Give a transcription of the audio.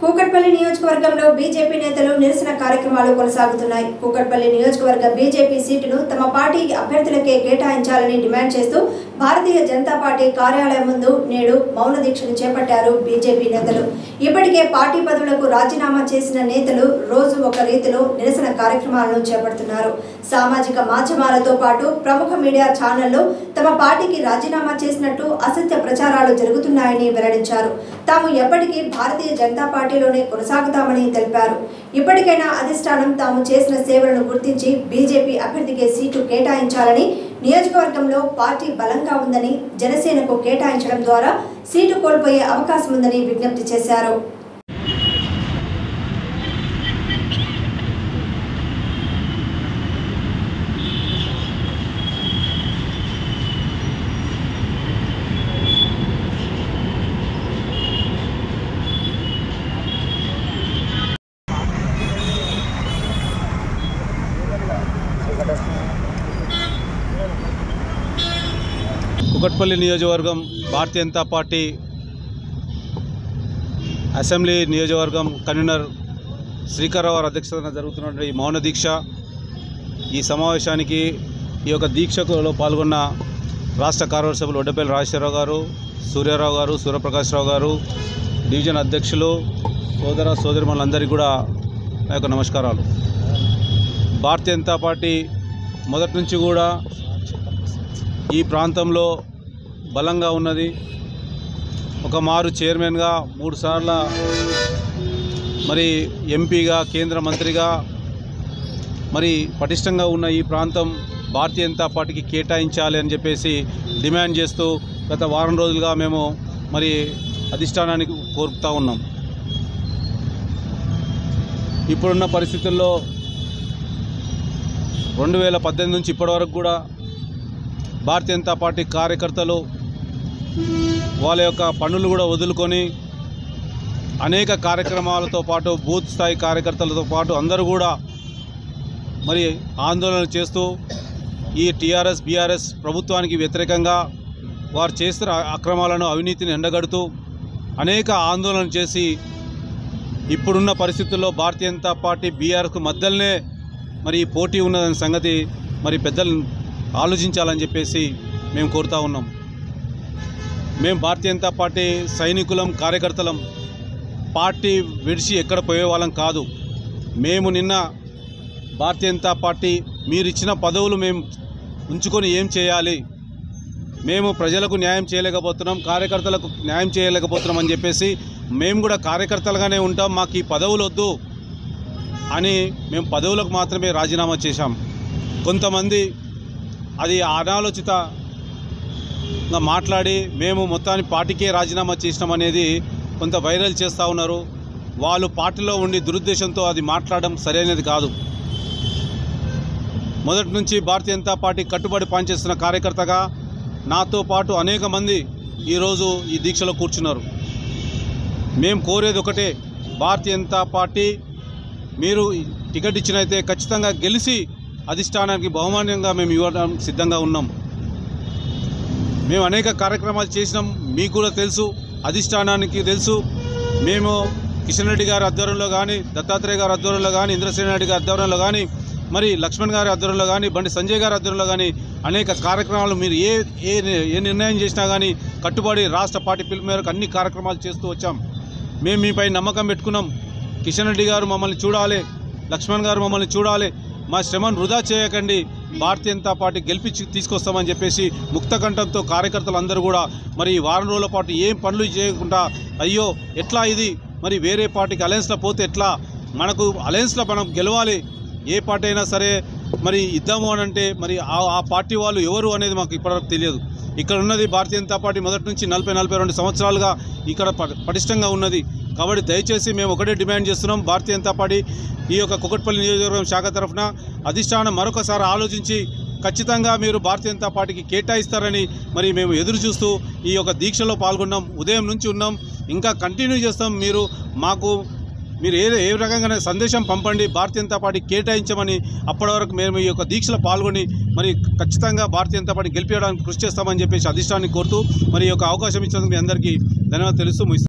కూకట్పల్లి నియోజకవర్గంలో బీజేపీ నేతలు నిరసన కార్యక్రమాలు కొనసాగుతున్నాయి. కూకట్పల్లి నియోజకవర్గ బీజేపీ సీటును తమ పార్టీ అభ్యర్థులకే కేటాయించాలని డిమాండ్ చేస్తూ భారతీయ జనతా పార్టీ కార్యాలయం ముందు నేడు మౌన దీక్షను చేపట్టారు బీజేపీ నేతలు. ఇప్పటికే పార్టీ పదవులకు రాజీనామా చేసిన నేతలు రోజు ఒక రీతిలో నిరసన కార్యక్రమాలను చేపడుతున్నారు. సామాజిక మాధ్యమాలతో పాటు ప్రముఖ మీడియా ఛానళ్లు తమ పార్టీకి రాజీనామా చేసినట్టు అసత్య ప్రచారాలు జరుగుతున్నాయని వెల్లడించారు. తాము ఎప్పటికీ భారతీయ జనతా పార్టీలోనే కొనసాగుతామని తెలిపారు. ఇప్పటికైనా అధిష్టానం తాము చేసిన సేవలను గుర్తించి బీజేపీ అభ్యర్థికి సీటు కేటాయించాలని, నియోజకవర్గంలో పార్టీ బలంగా ఉందని జనసేనకు కేటాయించడం ద్వారా సీటు కోల్పోయే అవకాశం ఉందని విజ్ఞప్తి చేశారు. కూకట్పల్లి నియోజకవర్గం భారతీయ జనతా పార్టీ అసెంబ్లీ నియోజకవర్గం కన్వీనర్ శ్రీకర్రావు అధ్యక్షతన జరుగుతున్న ఈ మౌన దీక్ష, ఈ సమావేశానికి ఈ యొక్క దీక్షలో పాల్గొన్న రాష్ట్ర కార్యవర్గ సభ్యులు ఒడ్డపల్లి రాజశేఖరరావు గారు, సూర్యారావు గారు, సూర్యప్రకాశ్రావు గారు, డివిజన్ అధ్యక్షులు, సోదర సోదరిమణులందరికీ కూడా నా యొక్క నమస్కారాలు. భారతీయ జనతా పార్టీ మొదటి నుంచి కూడా ఈ ప్రాంతంలో బలంగా ఉన్నది. ఒక మారు చైర్మన్గా, 3 సార్ల మరి ఎంపీగా, కేంద్ర మంత్రిగా మరి పటిష్టంగా ఉన్న ఈ ప్రాంతం భారతీయ జనతా పార్టీకి కేటాయించాలి అని చెప్పేసి డిమాండ్ చేస్తూ గత వారం రోజులుగా మేము మరి అధిష్టానానికి కోరుతూ ఉన్నాం. ఇప్పుడున్న పరిస్థితుల్లో 2018 నుంచి ఇప్పటి వరకు కూడా భారతీయ జనతా పార్టీ కార్యకర్తలు వాళ్ళ యొక్క పనులు కూడా వదులుకొని అనేక కార్యక్రమాలతో పాటు బూత్ స్థాయి కార్యకర్తలతో పాటు అందరూ కూడా మరి ఆందోళన చేస్తూ ఈ టీఆర్ఎస్ బీఆర్ఎస్ ప్రభుత్వానికి వ్యతిరేకంగా వారు చేస్తున్న అక్రమాలను, అవినీతిని ఎండగడుతూ అనేక ఆందోళన చేసి ఇప్పుడున్న పరిస్థితుల్లో భారతీయ జనతా పార్టీ బీఆర్ఎస్కు మధ్యలోనే మరి పోటీ ఉన్నదనే సంగతి మరి పెద్దలు ఆలోచించాలని చెప్పేసి మేము కోరుతూ ఉన్నాం. మేము భారతీయ జనతా పార్టీ సైనికులం, కార్యకర్తలం. పార్టీ విడిచి ఎక్కడ పోయే వాళ్ళం కాదు. మేము నిన్న భారతీయ జనతా పార్టీ మీరు ఇచ్చిన పదవులు మేము ఉంచుకొని ఏం చేయాలి, మేము ప్రజలకు న్యాయం చేయలేకపోతున్నాం, కార్యకర్తలకు న్యాయం చేయలేకపోతున్నాం అని చెప్పేసి మేము కూడా కార్యకర్తలుగానే ఉంటాం, మాకు ఈ పదవులు వద్దు అని మేము పదవులకు మాత్రమే రాజీనామా చేశాం. కొంతమంది అది అనాలోచితంగా మాట్లాడి మేము మొత్తాన్ని పార్టీకే రాజీనామా చేసినామనేది కొంత వైరల్ చేస్తూ ఉన్నారు. వాళ్ళు పార్టీలో ఉండి దురుద్దేశంతో అది మాట్లాడడం సరైనది కాదు. మొదటి నుంచి భారతీయ జనతా పార్టీ కట్టుబడి పనిచేస్తున్న కార్యకర్తగా నాతో పాటు అనేక మంది ఈరోజు ఈ దీక్షలో కూర్చున్నారు. మేము కోరేది ఒకటే, భారతీయ జనతా పార్టీ మీరు టికెట్ ఇచ్చినైతే ఖచ్చితంగా గెలిచి అధిష్టానానికి బహుమానంగా మేము ఇవ్వడం సిద్ధంగా ఉన్నాం. మేము అనేక కార్యక్రమాలు చేసినాం, మీకు కూడా తెలుసు, అధిష్టానానికి తెలుసు. మేము కిషన్ రెడ్డి గారి ఆధ్వర్యంలో కానీ, దత్తాత్రేయ గారి ఆధ్వర్యంలో కానీ, ఇంద్రసేన రెడ్డి గారి ఆధ్వర్యంలో కానీ, మరి లక్ష్మణ్ గారి ఆధ్వర్యంలో కానీ, బండి సంజయ్ గారి ఆధ్వర్యంలో కానీ అనేక కార్యక్రమాలు మీరు ఏ నిర్ణయం చేసినా కానీ కట్టుబడి రాష్ట్ర పార్టీ పిలుపు మేరకు అన్ని కార్యక్రమాలు చేస్తూ వచ్చాం. మేము మీపై నమ్మకం పెట్టుకున్నాం. కిషన్ రెడ్డి గారు మమ్మల్ని చూడాలి, లక్ష్మణ్ గారు మమ్మల్ని చూడాలి, మా శ్రమను వృధా చేయకండి, భారతీయ జనతా పార్టీ గెలిపించి తీసుకొస్తామని చెప్పేసి ముక్తకంఠంతో కార్యకర్తలు అందరూ కూడా మరి వారం రోజుల పాటు ఏం పనులు చేయకుండా అయ్యో ఎట్లా ఇది మరి వేరే పార్టీకి అలయన్స్లో పోతే ఎట్లా, మనకు అలయన్స్లో మనం గెలవాలి, ఏ పార్టీ అయినా సరే మరి ఇద్దాము అని అంటే మరి ఆ పార్టీ వాళ్ళు ఎవరు అనేది మాకు ఇప్పటివరకు తెలియదు. ఇక్కడ ఉన్నది భారతీయ జనతా పార్టీ మొదటి నుంచి 40-42 సంవత్సరాలుగా ఇక్కడ పటిష్టంగా ఉన్నది. కాబట్టి దయచేసి మేము ఒకటే డిమాండ్ చేస్తున్నాం, భారతీయ జనతా పార్టీ ఈ యొక్క కూకట్పల్లి నియోజకవర్గం శాఖ తరఫున అధిష్టానం మరొకసారి ఆలోచించి ఖచ్చితంగా మీరు భారతీయ జనతా పార్టీకి కేటాయిస్తారని మరి మేము ఎదురు చూస్తూ ఈ యొక్క దీక్షలో పాల్గొన్నాం. ఉదయం నుంచి ఉన్నాం, ఇంకా కంటిన్యూ చేస్తాం. మీరు ఏ రకంగా సందేశం పంపండి, భారతీయ జనతా పార్టీ కేటాయించమని. అప్పటి వరకు మేము ఈ యొక్క దీక్షలో పాల్గొని మరి ఖచ్చితంగా భారతీయ జనతా పార్టీ గెలిపించడానికి కృషి చేస్తామని చెప్పేసి అధిష్టానాన్ని కోరుతూ మరి ఈ యొక్క అవకాశం ఇచ్చినందుకు మీ అందరికీ ధన్యవాదాలు తెలుస్తూ